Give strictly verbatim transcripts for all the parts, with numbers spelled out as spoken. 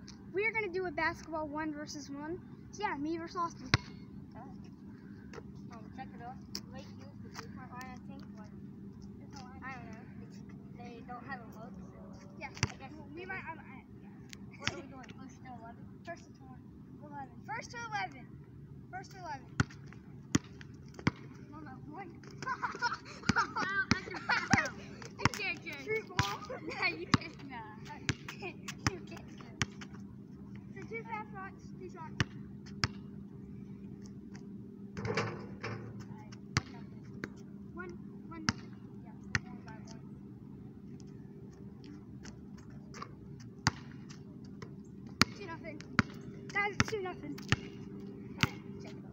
we are gonna do a basketball one versus one. So yeah, me versus Austin. Um, check it out. Lake Hughes, the three-point line, I think. Like, I don't know. It's, they don't have a vote, so Yeah. I guess We might. I, I, what are we doing? First to eleven? First to eleven. First to eleven. First to eleven. No, no, one. You can't get fruit ball. No, you can't. Nah. You can't. So two fast shots, two shots. One, one. Yeah, one by one. Two nothing. Guys, it's two nothing. Check it out.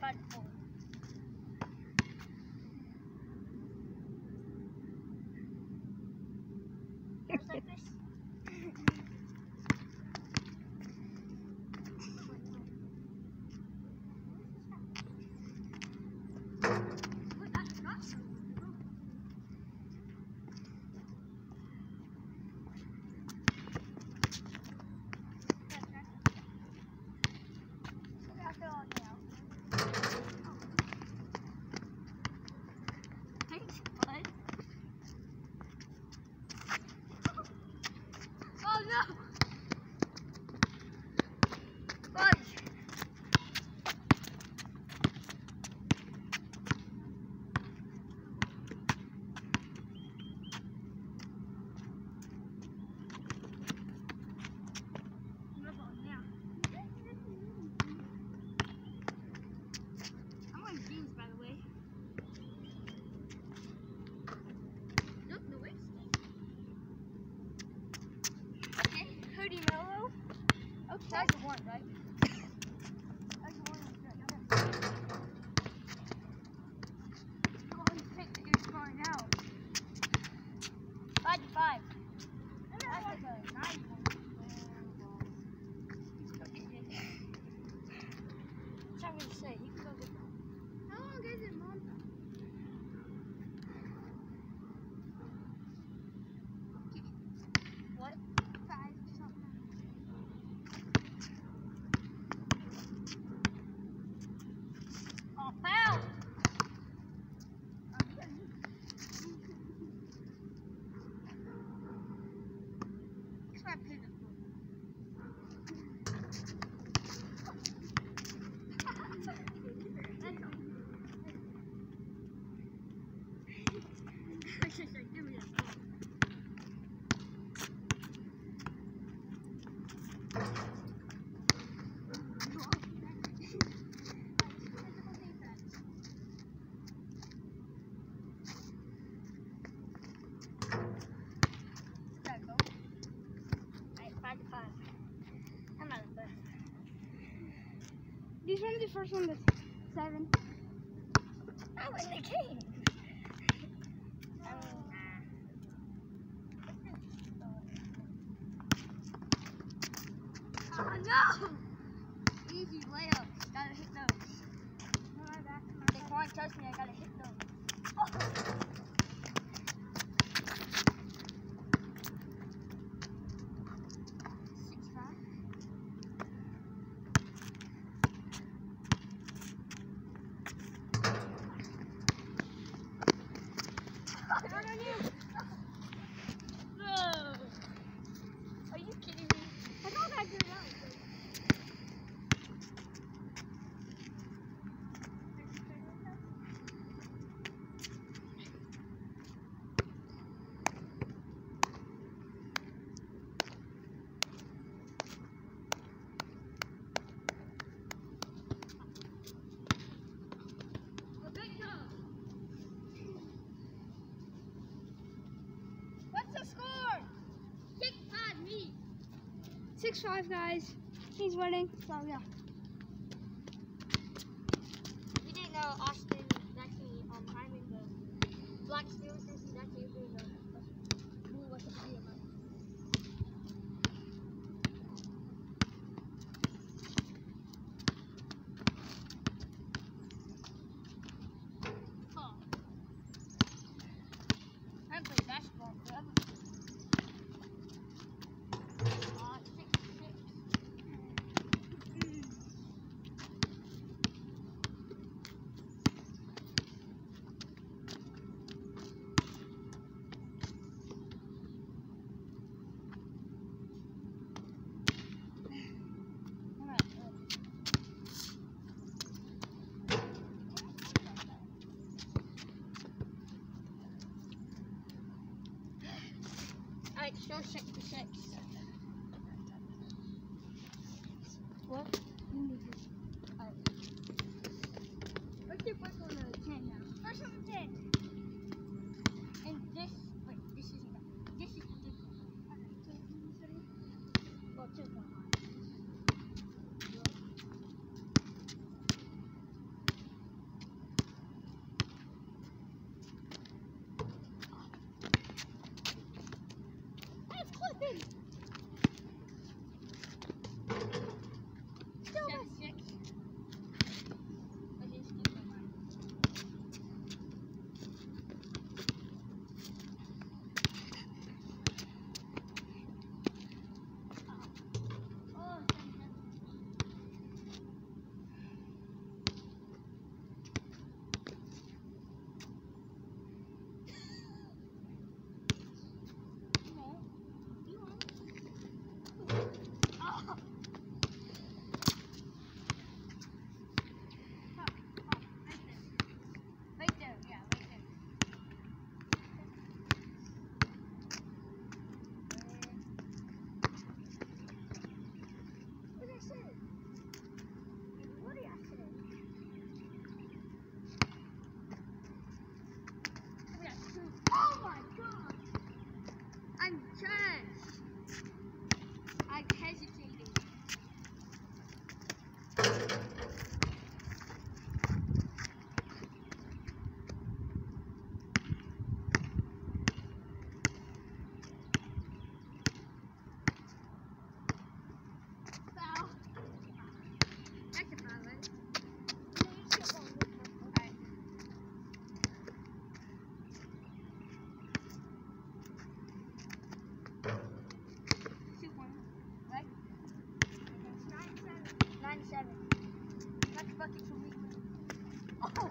five to four. Just like this. Wait, that's not so. Thanks, bud. Oh no! Fudge! I'm wearing jeans, by the way. Look, the waist. Okay, hoodie mellow. Okay. That's the one, right? That's the one that's good. Come on, pick that you're scoring out. Five to five. That's like a nine one. What's I gonna say? You can go get How long is it, Mom? what? Five something. Oh, foul! That's my pivot. Give me that. Gotta go. Alright, five to five. I'm out of breath. These ones, the first one was seven. I win the game. Oh no! Easy layups. Gotta hit those. They can't touch me, I gotta hit them. Six five. No! Are you kidding me? I thought I did that. What's the score? Six five, me. Six five, guys. He's winning. So yeah. We didn't know Austin is actually um, priming the black Steelers since he's actually doing the blue with the video. Oh. I haven't played basketball forever. Uh, six, six. Alright, show six to six. What? Alright. What's your first one to ten now? First one to ten. And this, wait, this isn't that. This is the well, two point nine. Oh.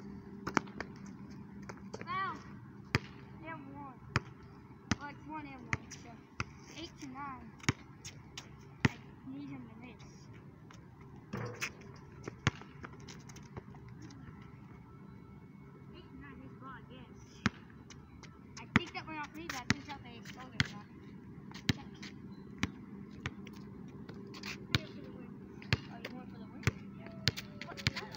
Foul. And one. Well, it's one and one, so eight to nine. I need him to miss. Eight to nine is ball, yes. I think that we're not leaving. I think that they stole it or not. Check. Oh, you going for the win? Yeah. What's that?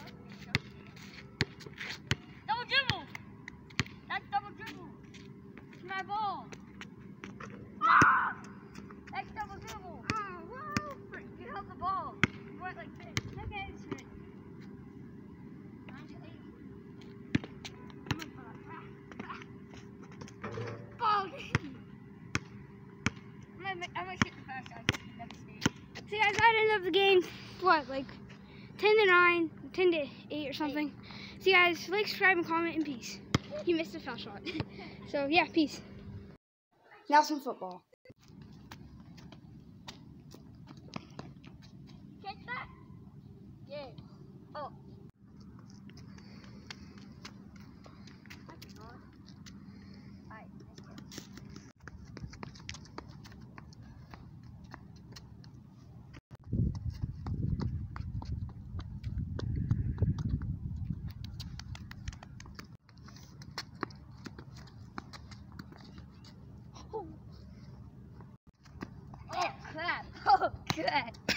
Double dribble! That's double dribble! It's my ball! Ah! That's double dribble! Oh, whoa! You held the ball. You went like this. Okay, it's it. nine to eight. I'm gonna put up. Ah, ah. Ball game! I'm gonna, I'm gonna shoot the first shot. Next stage. So guys, I ended up the game, what, like ten to nine, ten to eight or something. So guys, like, subscribe, and comment, and peace. He missed a foul shot. So yeah, peace. Now some football. Catch that! Yeah. Oh. Alright, let's go. Oh, crap. Oh, crap.